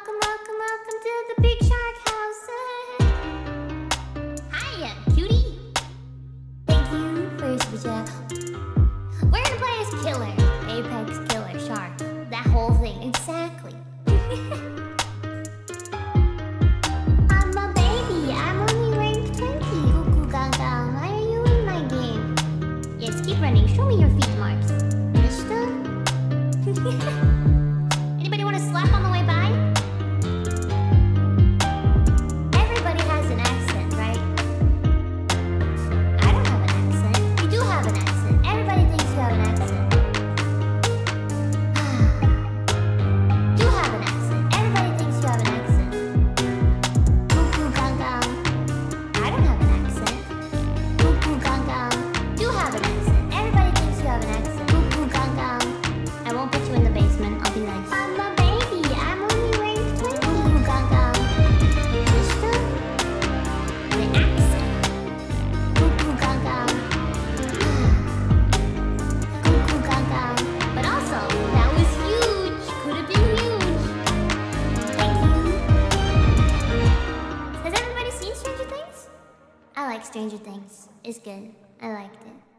Welcome, welcome, welcome to the Big Shark House. Hiya, cutie. Thank you for your super chat. We're gonna play as Killer, Apex Killer Shark. That whole thing, exactly. I'm a baby, I'm only rank 20. Cuckoo gaga, why are you in my game? Yes, keep running, show me your feet marks. Mister? Anybody want to slap on the way by? Everybody has an accent, right? I don't have an accent. You do have an accent. Everybody thinks you have an accent. Do have an accent. Everybody thinks you have an accent. Cuckoo gaga. I don't have an accent. Cuckoo gaga. Do have an accent. Everybody thinks you have an accent. Cuckoo gaga. I won't put you in the basement. I'll be nice. I'm a baby. I'm only rank 20. Cuckoo gaga. Mister? The accent. Cuckoo gaga. Cuckoo gaga. But also, that was huge. Could have been huge. Thank you. Has everybody seen Stranger Things? I like Stranger Things. It's good. I liked it.